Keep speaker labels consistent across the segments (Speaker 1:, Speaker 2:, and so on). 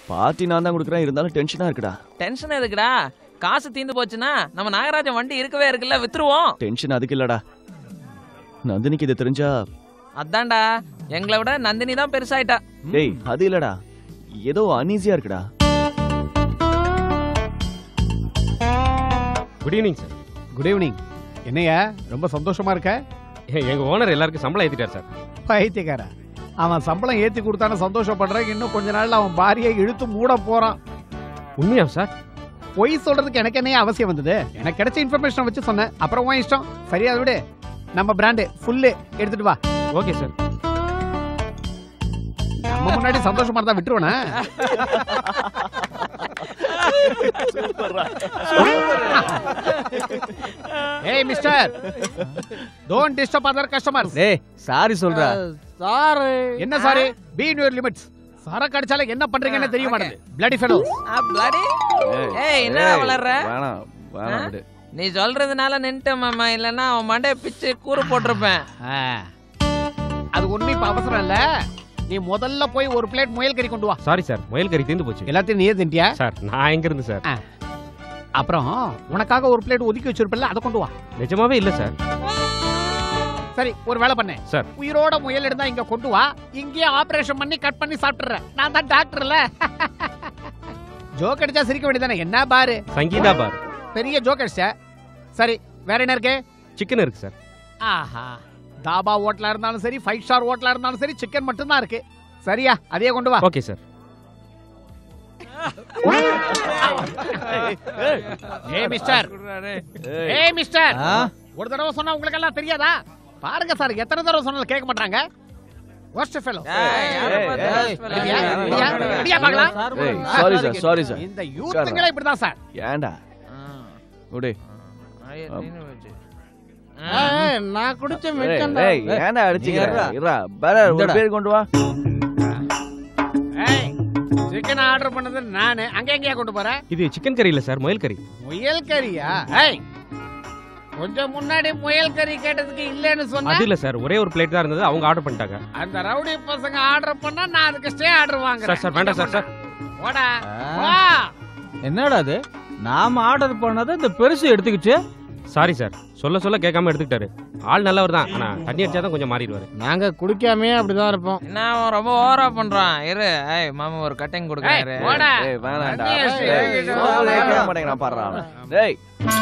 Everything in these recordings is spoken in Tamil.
Speaker 1: பார்ட்டி நான் தான் கொடுக்குறேன், இருந்தாலும் டென்ஷனா இருக்குடா.
Speaker 2: டென்ஷன் எதுக்குடா? காசு தீந்து போச்சுன்னா நம்ம நாகராஜன் வண்டி இருக்கவே இருக்குல்ல, வித்துருவோம்.
Speaker 1: டென்ஷன் அதுக்கு இல்லடா, நந்தினிக்கு இது தெரிஞ்சா.
Speaker 2: அதான்டா, எங்களை விட நந்தினி தான் பெருசாயிட்டா.
Speaker 1: டேய் அது இல்லடா, ஏதோ அன்ஈஸியா இருக்குடா.
Speaker 3: Good evening sir.
Speaker 4: Good evening. என்னையா ரொம்ப சந்தோஷமா இருக்க?
Speaker 3: எங்க ஓனர் எல்லாருக்கும் சம்பளம் ஏத்திட்டார் சார்.
Speaker 4: பைத்தியக்காரா, அவன் சம்பளம் ஏத்தி கொடுத்தான சந்தோஷப்படுறேன். இன்னும் கொஞ்ச நாள்ல அவன் பாரியை இழுத்து மூட போறான்.
Speaker 3: உண்மையா சார்?
Speaker 4: பொய் சொல்றதுக்கு எனக்கு என்னையா அவசியம் வந்தது? எனக்கு கிடைச்ச இன்ஃபர்மேஷன் வச்சு சொன்னேன். அப்புறம் உன் இஷ்டம். சரியா விடு. நம்ம பிராண்டு ஃபுல்லு எடுத்துட்டு வா.
Speaker 3: Okay sir.
Speaker 4: நம்ம முன்னாடி சந்தோஷமா இருந்தா விட்டுருவனா? ஏய் mister, don't disturb other customers.
Speaker 1: டேய் சாரி சொல்றா.
Speaker 4: சாரி என்ன sorry? Be in your limits. சரக்கு அடிச்சால என்ன பண்றீங்கன்னு தெரிய மாட்டேங்குது. Bloody fellows.
Speaker 2: பிளடி. ஏய் என்னடா வளர்ற?
Speaker 1: வேணாம் வேணாம் விடு.
Speaker 2: நீ சொல்றதுனால நின்னுட்டேன் மாமா, இல்லன்னா அவன் மண்டைய பிச்சு கூறு போட்டிருப்பேன்.
Speaker 4: அது ஒண்ணும் இப்ப அவசரம் இல்ல. நீ முதல்ல போய் ஒரு பிளேட் முயல் கறி கொண்டு வா.
Speaker 3: சாரி சார், முயல் கறி தீந்து போச்சு.
Speaker 4: எல்லாத்தையும் நீயே தின்ட்டியா?
Speaker 3: சார் நான் எங்க இருந்து சார்?
Speaker 4: அப்புறம் உனக்காக ஒரு பிளேட் ஒதுக்கி வச்சிருப்பல, அதை கொண்டு வா.
Speaker 3: நிஜமாவே இல்ல சார்.
Speaker 4: சரி ஒரு வேலை பண்ணு
Speaker 3: சார்.
Speaker 4: உயிரோட முயல் இருந்தா இங்க கொண்டு வா. இங்கேயே ஆபரேஷன் பண்ணி கட் பண்ணி சாப்பிட்டுறேன். நான் தான் டாக்டர்ல. ஜோக் அடிச்சா சிரிக்க வேண்டியதானே? என்ன பாரு
Speaker 3: சங்கீதா பார்.
Speaker 4: பெரிய ஜோக் அடிச்ச. சரி வேற என்ன இருக்கு?
Speaker 3: சிக்கன் இருக்கு சார்.
Speaker 4: ஆஹா, தாபா ஹோட்டலா இருந்தாலும் சரி, 5 ஸ்டார் ஹோட்டலா இருந்தாலும் சரி, சிக்கன் மட்டும் தான் இருக்கு. சரியா? அதையே கொண்டு வா.
Speaker 3: Okay sir.
Speaker 4: ஏய் மிஸ்டர், ஏய் மிஸ்டர், ஒரு தடவை சொன்னா உங்களுக்கு எல்லாம் தெரியாதா? பாருங்க சார், எத்தனை தடவை சொன்னாலும் கேட்க மாட்டாங்க. worst fellow.
Speaker 1: Sorry sir, sorry sir.
Speaker 4: இந்த யூத்துங்களே இப்படிதான் சார்.
Speaker 1: ஏண்டா ஓடே
Speaker 5: நான் குடிச்ச மிச்சம்.
Speaker 1: ஏய் ஏண்டா அடிச்சிக்கறா? இரா பர ஒரு பேர் கொண்டு வா.
Speaker 4: ஏய் சிக்கன் ஆர்டர் பண்ணது நானே. அங்க எங்கயா கொண்டு போற?
Speaker 3: இது சிக்கன் கறி இல்ல சார், முயல் கறி.
Speaker 4: முயல் கறியா? ஏய் கொஞ்சம் முன்னாடி முயல் கறி கேட்டதுக்கு இல்லன்னு சொன்னா.
Speaker 3: அது இல்ல சார், ஒரே ஒரு பிளேட் தான் இருந்தது, அவங்க ஆர்டர் பண்ணிட்டாங்க.
Speaker 4: அந்த ரவுடி பசங்க ஆர்டர் பண்ணா நான் அதுக்கு ஸ்டே ஆர்டர் வாங்குறேன்.
Speaker 3: சார் சார் வேண்டாம் சார். சார்
Speaker 4: போடா வா.
Speaker 5: என்னடா அது? நாம ஆர்டர் பண்ணதை இந்த பெருசு எடுத்துக்கிச்சு.
Speaker 3: சாரி சார், சொல்ல சொல்ல கேட்காம எடுத்துக்கிட்டாரு. ஆள் நல்லவர் தான், ஆனா தண்ணி அடிச்சாதான் கொஞ்சம் மாறிடுவாரு.
Speaker 5: நாங்க குடிக்காமே அப்படிதான் இருப்போம்.
Speaker 2: என்ன அவன் ரொம்ப ஓவரா பண்றான். இரு, ஏய் மாமா ஒரு கட்டிங் கொடுக்கறாரு.
Speaker 4: போடா.
Speaker 1: ஏய் வேணாம்டா. ஏய் சொல்ல கேட்க மாட்டேங்கறான் பாறா. டேய்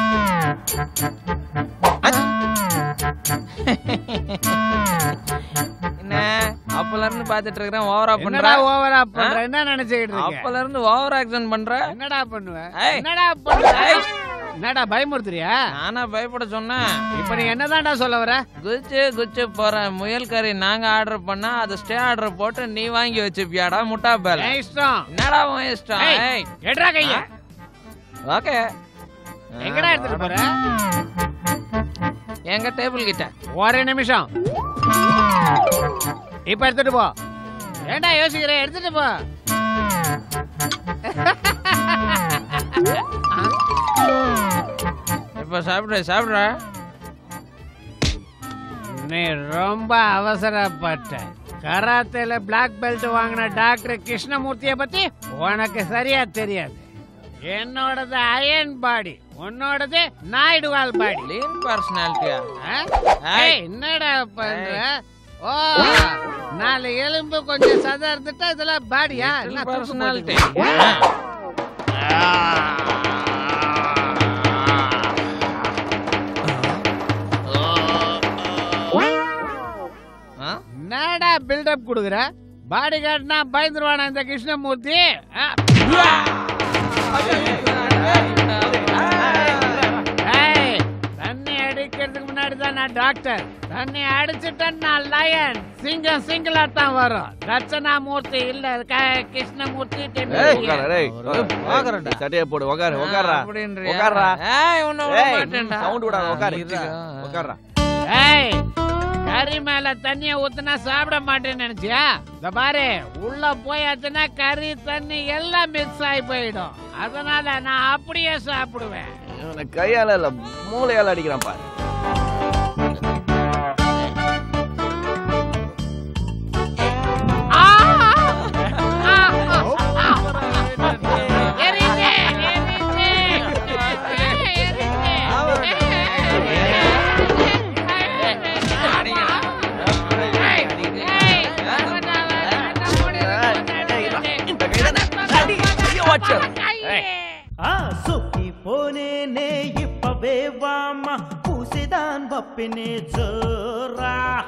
Speaker 2: என்ன அப்பல இருந்து பாத்துட்டு இருக்கறேன், ஓவரா பண்ற.
Speaker 4: என்னடா ஓவரா பண்ற? என்ன நினைச்சிட்டு இருக்க?
Speaker 2: அப்பல இருந்து ஓவர் ஆக்ஷன் பண்ற.
Speaker 4: என்னடா பண்ணுவ?
Speaker 2: ஏய்.
Speaker 4: என்னடா பண்ணுவ? என்னடா பயமுறுத்துறியா?
Speaker 2: நானா பயப்பட சொன்னேன்?
Speaker 4: இப்ப நீ என்னதான்டா சொல்ல வர?
Speaker 2: குச்சி குச்சி போறேன். முயல் கறி நாங்க ஆர்டர் பண்ணா அது ஸ்டே ஆர்டர் போட்டு நீ வாங்கி வச்சுப்பியாடா முட்டா பேல.
Speaker 4: என் இஷ்டம்.
Speaker 2: என்னடா உன் இஷ்டம்?
Speaker 4: ஏய் எட்ரா கைய.
Speaker 2: ஓகே,
Speaker 4: எங்கடா எடுத்துட்டு போற?
Speaker 2: எங்க டேபிள் கிட்ட.
Speaker 4: ஒரு நிமிஷம். இப்ப எடுத்துட்டு போ. ஏண்டா யோசிக்கிற? எடுத்துட்டு போ.
Speaker 2: இப்ப சாப்பிடுற சாப்பிடுற.
Speaker 4: நீ ரொம்ப அவசரப்பட்ட. கராத்தேல பிளாக் பெல்ட் வாங்கின டாக்டர் கிருஷ்ணமூர்த்தியை பத்தி உனக்கு சரியா தெரியாது. என்னோடது அயன் பாடி, உன்னோடது நாயுடுவால் பாடி.
Speaker 2: லீன் பர்சனாலிட்டியா?
Speaker 4: என்னடா பண்ற? ஓ 4 எலும்பு கொஞ்சம் சதை இருந்துட்டா இதெல்லாம் பாடியா? என்ன
Speaker 2: பர்சனாலிட்டி?
Speaker 4: என்னடா பில்டப் குடுக்குற? பாடி கார்டுனா பயந்துருவானா இந்த கிருஷ்ணமூர்த்தி? தண்ணி அடிக்கிறதுக்கு முன்னாடி தான் நான் டாக்டர். தண்ணி அடிச்சுட்டேன் நான் லயன். சிங்கம் சிங்கிளா தான் வரும். தட்சணாமூர்த்தி இல்ல கிருஷ்ணமூர்த்தி.
Speaker 1: சட்டையை போடு. உட்காரு உட்காரா.
Speaker 2: அப்படின்றியா?
Speaker 1: உட்காரா.
Speaker 2: ஏய் உன்னை விட மாட்டேன்டா.
Speaker 1: சவுண்ட் விடாத. உட்காரு உட்காரா.
Speaker 4: ஏய் கறி மேல தண்ணிய ஊத்துனா சாப்பிட மாட்டேன்னு நினைச்சியா? இந்த பாரு, உள்ள போயாச்சுன்னா கறி தண்ணி எல்லாம் மிக்ஸ் ஆகி போயிடும். அதனால நான் அப்படியே சாப்பிடுவேன்.
Speaker 1: கையால இல்ல மூளையால அடிக்கிறான் பாரு.
Speaker 6: வேவாமா பூசிதான் வப்பினே ஜோரா